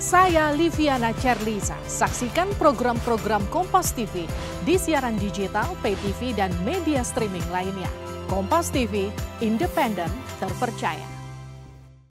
Saya Liviana Cerlisa. Saksikan program-program Kompas TV di siaran digital, pay TV, dan media streaming lainnya. Kompas TV, independen, terpercaya.